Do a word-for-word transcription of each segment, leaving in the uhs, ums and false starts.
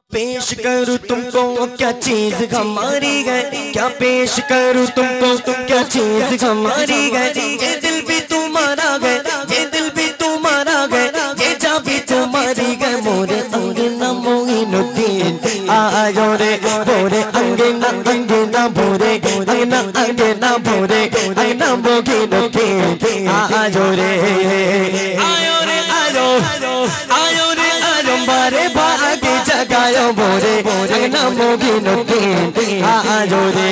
पेश करूँ तुमको क्या चीज हमारी है, क्या पेश करूँ तुमको क्या चीज हमारी है। ये दिल भी तुम्हारा है, ये दिल भी तुम्हारा है, ये जा भी तुम्हारी है। मोरे अंगना मोइनुद्दीन आयो रे, बोरे अंगना अंगना बोरे अंगना अंगना बोरे अंगना मोइनुद्दीन आयो रे, आयो रे आयो आयो रे आयो बारे भागे जगायो बोरे अंगना मोइनुद्दीन आयो रे।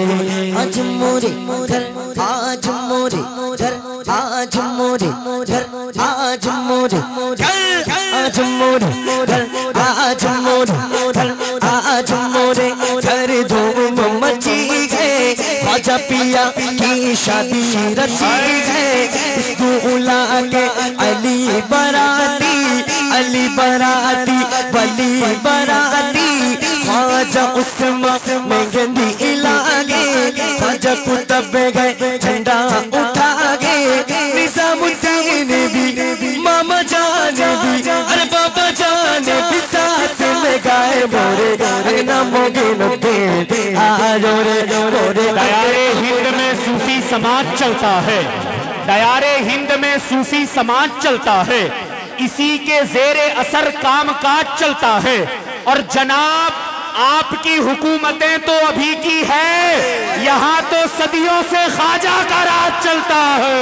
आज मोरे घर आज मोरे घर आज मोरे घर आज मोरे घर आज मोरे घर आज मोरे घर आज मोरे घर धूम मची है। ख्वाजा पिया की शादी रची है, दूल्हा के अली बराती अली बराती वली बराती। ख्वाजा उस्मान में गंदी लागे, ख्वाजा कुतुब गए झंडा उठा गए। निजामुद्दीन भी मामा जाने भी अरे बाबा जाने भी साथ में गाए बोरे अंगना मोइनुद्दीन आयो रे बोरे। दयारे हिंद में सूफी समाज चलता है, दयारे हिंद में सूफी समाज चलता है, इसी के जेरे असर काम काज चलता है। और जनाब आपकी हुकूमतें तो अभी की है, यहाँ तो सदियों से ख्वाजा का राज चलता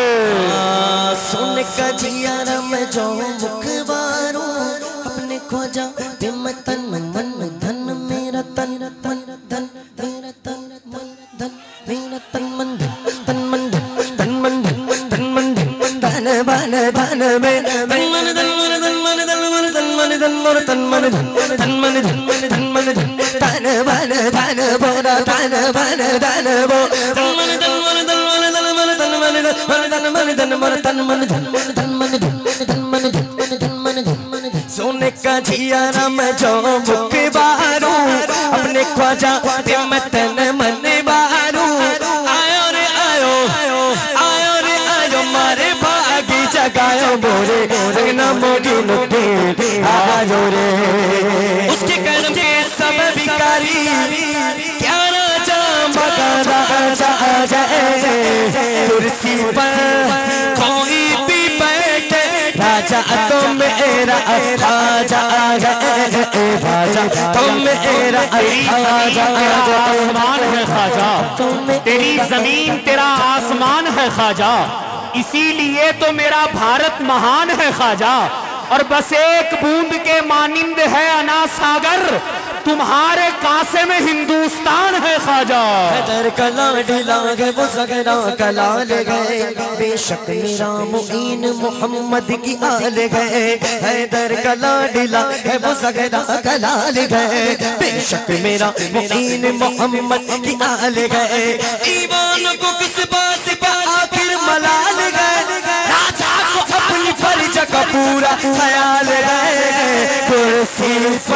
है। सुन का जियारा में जो मुखबारू अपने ख्वाजा पे मैं तन मन धन मेरा तन मन धन मेरा तन मन धन मेरा तन मन धन तन मन धन तन मन धन तन मन धन धन बन धन में तन मन धन मन धन मन धन मन धन मन धन मोर तन मन धन तन मन धन धन मन धन धन बन धन बोरा धन बन धन बो तन मन धन मन धन मन धन मन धन मन धन मन धन मोर तन मन धन धन मन धन धन मन धन धन मन धन। सोने का जियारा में जो मुखबारू अपने ख्वाजा पे मैं तन मन बारू। आयो रे आयो आयो रे आयो मारे भागी जगायो बोरे अंगना मोइनुद्दीन आयो रे। उसके कर्म के सब भिखारी क्या राजा मगर राजा आ जाए, कुर्सी पर कोई भी बैठे राजा तो मेरा ख्वाजा आ जाए, राजा तो मेरा ख्वाजा आसमान है ख्वाजा, तेरी जमीन तेरा आसमान है ख्वाजा, इसीलिए तो मेरा भारत महान है ख्वाजा। और बस एक बूंद के मानिंद है अना सागर, तुम्हारे कासे में हिंदुस्तान है ख्वाजा। हैदर कला ढिला गए वो सगरा कलाल गए, बेशक मेरा मुईन मोहम्मद की आल गए। हैदर कला ढिला है वो सगरा कलाल गए, बेशक मेरा मुईन मोहम्मद की आल गए। ईमान को किस बात का आखिर मलाल गए, राजा को अपनी फर्ज का पूरा ख्याल गए। कुर्सी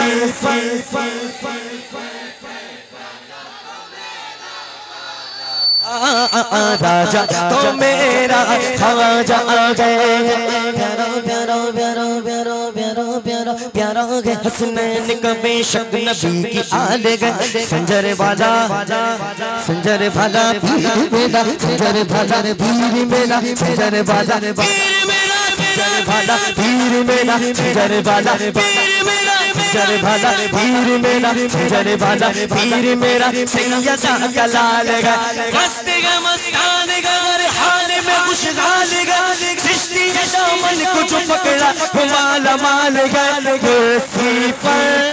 पर राजा तो मेरा ख्वाजा आ गए। प्यारा प्यारा प्यारा प्यारा प्यारा प्यारा प्यारा गए हसनैन का बेशक नबी की आल गए। संजर वाला संजर वाला पीर मेरा संजर वाला पीर मेरा संजर वाला पीर मेरा संजर वाला पीर मेरा संजर वाला पीर मेरा संजर वाला पीर मेरा संजर वाला पीर मेरा सैयदा का लाल गा मस्ती गा मस्तान गा हाल में खुशहाल गा सृष्टि के दामन को जो पकड़ा वो माला माल गा। कुर्सी पर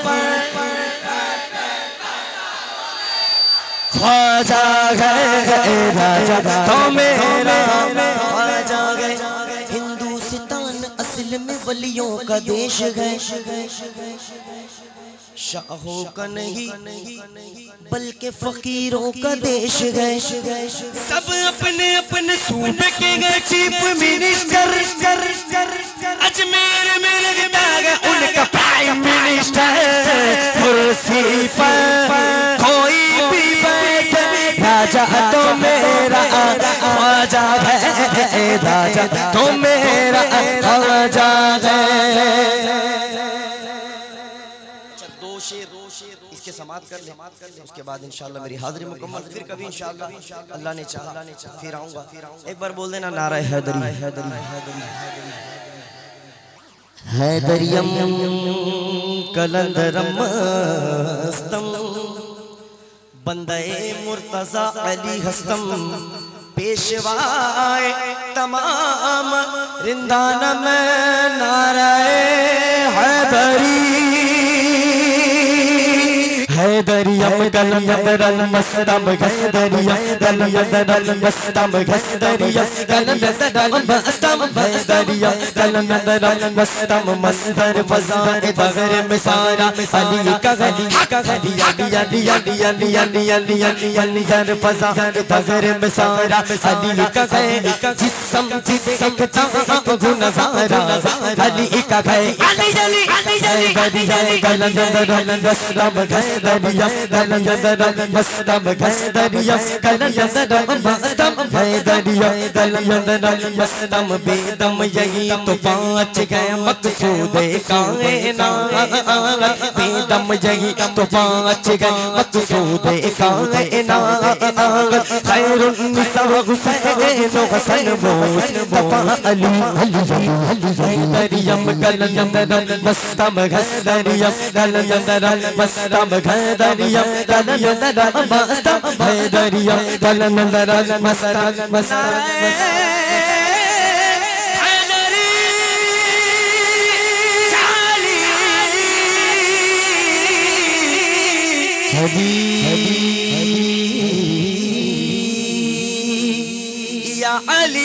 ख्वाजा गए राजा तो मेरा ख्वाजा गए। हिंदुस्तान असल में वलियों का देश है, शाहों का नहीं बल्कि फकीरों का देश है। सब अपने अपने सूबे के गए चीफ मिनिस्टर, अजमेर में लगता है उनका प्राइम मिनिस्टर। कुर्सी पर कोई भी बैठे राजा तो मेरा ख्वाजा है, राजा तो मेरा ख्वाजा है। दो शेर इसके समाप्त कर ले, उसके बाद इंशाल्लाह मेरी हाजिरी मुकम्मल। फिर कभी इंशाल्लाह अल्लाह ने चाहा फिर आऊँगा। एक बार बोल देना नारा हैदरी हैदरी हैदरियम कलंदरम मस्तम बंदे मुर्तजा अली हस्तम पेशवाए तमाम रिंदान में नाराए हैदरी हैदरियम कलंदरम मस्तम हैदरियम कलंदरम मस्तम हैदरियम कलंदरम मस्तम हैदरियम कलंदरम मस्तम मस्तर फज़ाए बग़र में सारा अली का गली का गली अली अली अली अली अली अली अली अली जर फज़ाए बग़र में सारा अली का गली जिस्म जिस्म ताक़ु नज़ारा अली का गली अली अली अली अली कलंदरम मस्तम हैदरियम कलंदरम मस्तम हैदरियम कलंदरम मस्तम हैदरियम कलंदरम मस्तम बेदम यही तो पाँच गए मकसूद कायनात बेदम यही तो पाँच गए मकसूद कायनात खैरुन निसा हुसैन हसन मुस्तफा अली हैदरियम कलंदरम मस्तम हैदरियम कलंदरम मस्तम हैदरियम कलंदरम मस्तम हैदरियम कलंदरम मस्तम मस्तम हदी या अली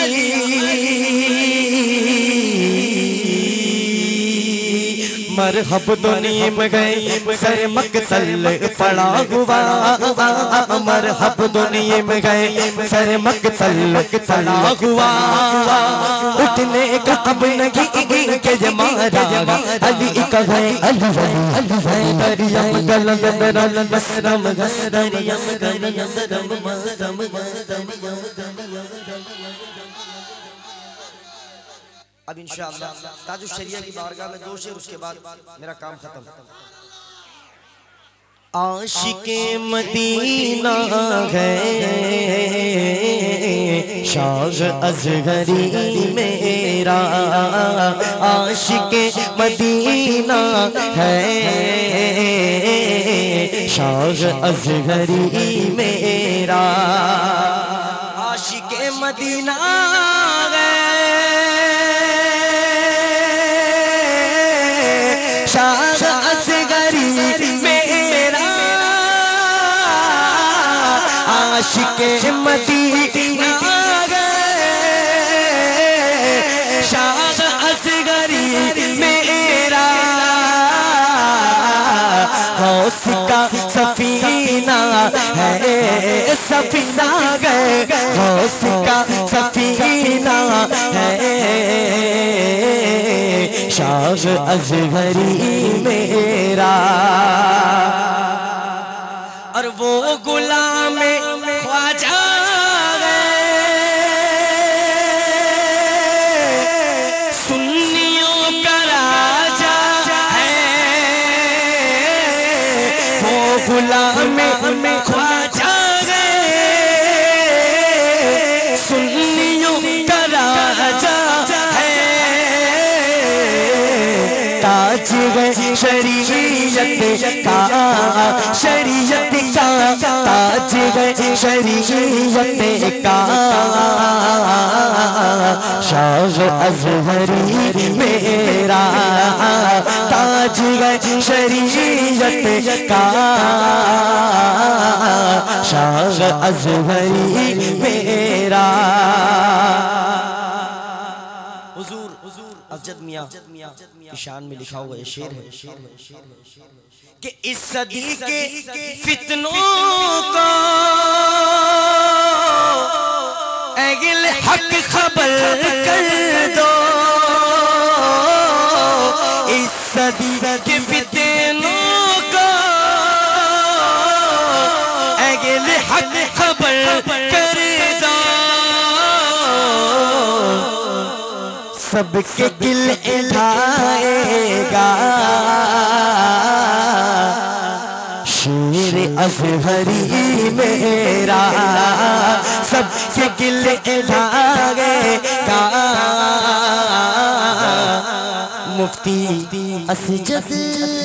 मरहब दुनिया में गए सर मकतल पड़ा हुआ मरहब दुनिया में गए सर मकतल पड़ा हुआ उठने का अब नहीं के जमारा अली का है अली अली हैदरियम कलंदरम मस्तम हैदरियम कलंदरम मस्तम अब इंशाअल्लाह ताजुश शरिया की बारगाह में दो शेर, उसके बाद मेरा काम खत्म। आशिके मदीना है शाह अज़हरी मेरा आशिके मदीना है शाह अज़हरी मेरा आशिके मदीना शाह असगरी मेरा आशिके मदीना शाह असगरी मेरा गौस का सफीना है सफीना गए गौस का सफीना है शाह अज़हरी मेरा और वो गुलाम ख्वाजा सुन्नियों का राजा है वो गुलाम ख्वाजा सुन्नियों का राजा ताज है शरीयत का शरीयत का ताज है शरीयत का शाह अज़हरी मेरा ताज है शरीयत का शाह अज़हरी मेरा हुजूर अफजद मियां की शान में लिखा हुआ ये शेर है कि इस सदी के फितनों को अगिल हक खबर कर दो इस सदी के फितनों को अगिल हक खबर कर दो सबके दिल उठाएगा अज़हरी मेरा सबसे गिले ढागेगा। मुफ्ती असजद